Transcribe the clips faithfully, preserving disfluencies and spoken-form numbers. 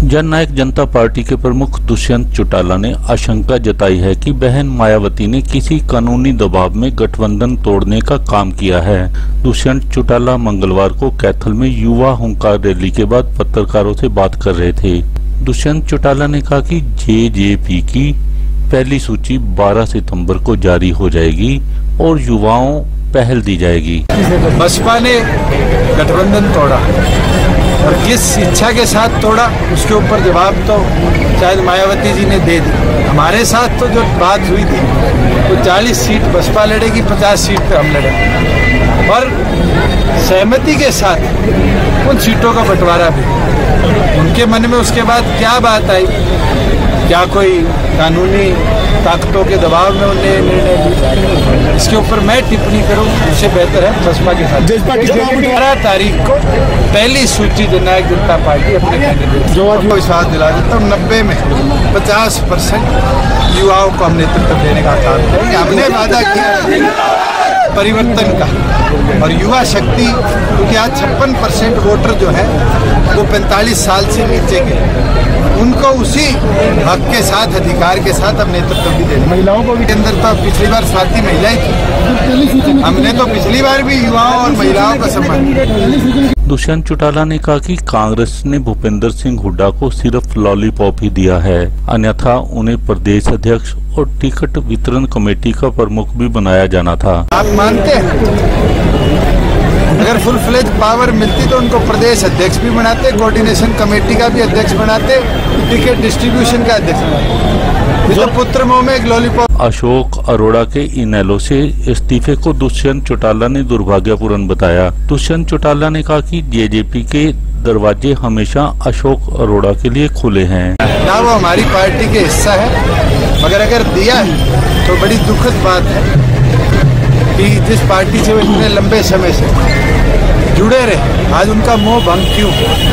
जननायक जनता party के प्रमुख दुष्यंत चौटाला ने आशंका जताई है कि बहन मायावती ने किसी कानूनी दबाव में गठबंधन तोड़ने का काम किया है। दुष्यंत चौटाला मंगलवार को कैथल में युवा हुंकार रैली के बाद पत्रकारों से बात कर रहे थे। दुष्यंत चौटाला ने कहा कि जेजेपी की पहली सूची बारह सितंबर को जारी हो जाएगी और युवाओं पहल दी जाएगी। बसपा ने गठबंधन तोड़ा और किस इच्छा के साथ तोड़ा उसके ऊपर जवाब तो शायद मायावती जी ने दे दी। हमारे साथ तो जो बात हुई थी वो चालीस सीट बसपा लड़ेगी, पचास सीट पे हम लड़ेंगे और सहमति के साथ उन सीटों का बंटवारा भी। उनके मन में उसके बाद क्या बात आई, क्या कोई कानूनी ताकतों के दबाव में उन्हें निर्णय लिया, इसके ऊपर मैं टिप्पणी करूं उससे बेहतर है बसपा के साथ। बारह तारीख को पहली सूची जननायक जनता पार्टी अपने कैंडिडेट जो विश्वास दिला देता हूँ, नब्बे में पचास परसेंट युवाओं को हम नेतृत्व देने का काम करेंगे। हमने वादा किया परिवर्तन का और युवा शक्ति, क्योंकि आज छप्पन परसेंट वोटर जो है वो पैंतालीस साल से नीचे के, उनको उसी हक के साथ अधिकार के साथ अब नेतृत्व भी देना। महिलाओं को भी के अंदर तो पिछली बार साथी महिलाएं थी, हमने तो पिछली बार भी युवाओं और महिलाओं का सम्मान। दुष्यंत चौटाला ने कहा कि कांग्रेस ने भूपिंदर सिंह हुड्डा को सिर्फ लॉलीपॉप ही दिया है, अन्यथा उन्हें प्रदेश अध्यक्ष और टिकट वितरण कमेटी का प्रमुख भी बनाया जाना था। आप मानते हैं अगर फुल फ्लेज पावर मिलती तो उनको प्रदेश अध्यक्ष भी बनाते, कोऑर्डिनेशन कमेटी का भी अध्यक्ष बनाते, टिकट डिस्ट्रीब्यूशन का अध्यक्ष बनाते। जो पुत्र मोह में एक लॉलीपॉप। अशोक अरोड़ा के इनेलो से इस्तीफे को दुष्यंत चौटाला ने दुर्भाग्यपूर्ण बताया। दुष्यंत चौटाला ने कहा कि जेजेपी के दरवाजे हमेशा अशोक अरोड़ा के लिए खुले हैं। ना वो हमारी पार्टी के हिस्सा है, मगर अगर दिया है तो बड़ी दुखद बात है कि जिस पार्टी से वो इतने लंबे समय से जुड़े रहे, आज उनका मोह भंग क्यों?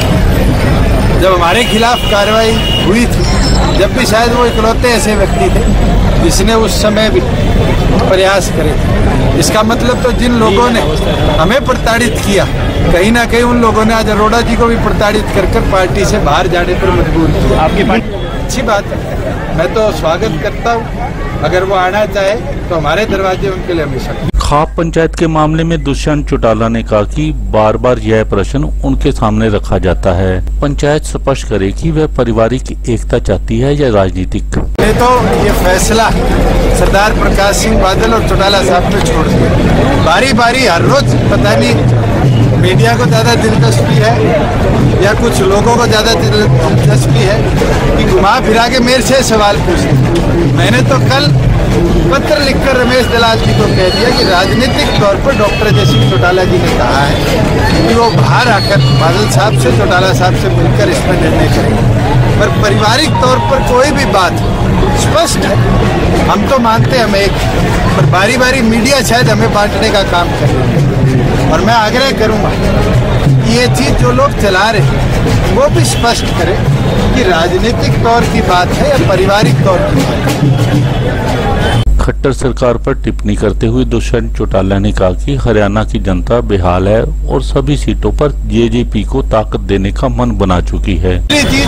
जब हमारे खिलाफ कार्रवाई हुई थी, जब भी शायद वो इकलौते ऐसे व्यक्ति थे जिसने उस समय भी प्रयास करे थे। इसका मतलब तो जिन लोगों ने हमें प्रताड़ित किया, कहीं ना कहीं उन लोगों ने आज अरोड़ा जी को भी प्रताड़ित कर कर पार्टी से बाहर जाने पर मजबूर किया। आपकी पार्टी अच्छी बात है, मैं तो स्वागत करता हूँ। अगर वो आना चाहे तो हमारे दरवाजे उनके लिए हमेशा। खाप पंचायत के मामले में दुष्यंत चौटाला ने कहा कि बार बार यह प्रश्न उनके सामने रखा जाता है। पंचायत स्पष्ट करे कि वह पारिवारिक एकता चाहती है या राजनीतिक। ये तो ये फैसला सरदार प्रकाश सिंह बादल और चौटाला साहब पे छोड़ दिया। बारी बारी हर रोज पता नहीं मीडिया को ज्यादा दिलचस्पी है या कुछ लोगों को ज्यादा दिलचस्पी है कि घुमा फिरा के मेरे से सवाल पूछते। मैंने तो कल पत्र लिखकर रमेश दलाल जी को कह दिया कि राजनीतिक तौर पर डॉक्टर जयसिंह चौटाला जी ने कहा है कि वो बाहर आकर बादल साहब से, चौटाला साहब से मिलकर इसमें निर्णय करेंगे, पर पारिवारिक तौर पर कोई भी बात स्पष्ट है। हम तो मानते हैं हम एक, पर बारी बारी मीडिया शायद हमें बांटने का काम करे। और मैं आग्रह करूंगा कि ये चीज जो लोग चला रहे हैं वो भी स्पष्ट करें कि राजनीतिक तौर की बात है या पारिवारिक तौर की बात है। खट्टर सरकार पर टिप्पणी करते हुए दुष्यंत चौटाला ने कहा कि हरियाणा की जनता बेहाल है और सभी सीटों पर जेजेपी को ताकत देने का मन बना चुकी है।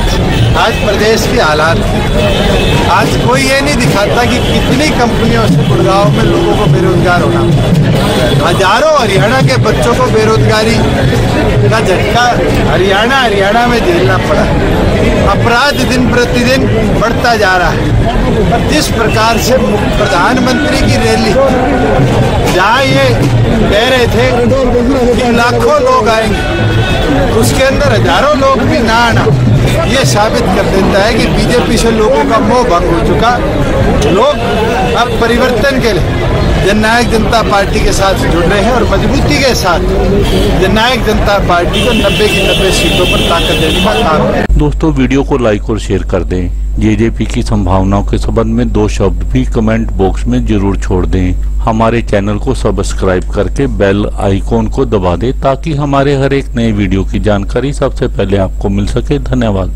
आज प्रदेश के हालात, आज कोई ये नहीं दिखाता कि कितनी कंपनियों से गुड़गांव में लोगों को बेरोजगार होना, हजारों हरियाणा के बच्चों को बेरोजगारी का झटका हरियाणा हरियाणा में झेलना पड़ा। अपराध दिन प्रतिदिन बढ़ता जा रहा है और जिस प्रकार से प्रधानमंत्री की रैली, जहाँ ये कह रहे थे कि लाखों लोग आएंगे, उसके अंदर हजारों लोग भी ना आना, ये साबित कर देता है कि बीजेपी से लोगों का मोह भंग हो चुका। लोग अब परिवर्तन के लिए जननायक जनता पार्टी के साथ जुड़ रहे हैं और मजबूती के साथ जननायक जनता पार्टी को नब्बे की नब्बे सीटों पर ताकत देने का काम है। दोस्तों, वीडियो को लाइक और शेयर कर दें। जेजेपी की संभावनाओं के संबंध में दो शब्द भी कमेंट बॉक्स में जरूर छोड़ दें। हमारे चैनल को सब्सक्राइब करके बेल आइकॉन को दबा दें ताकि हमारे हर एक नए वीडियो की जानकारी सबसे पहले आपको मिल सके। धन्यवाद।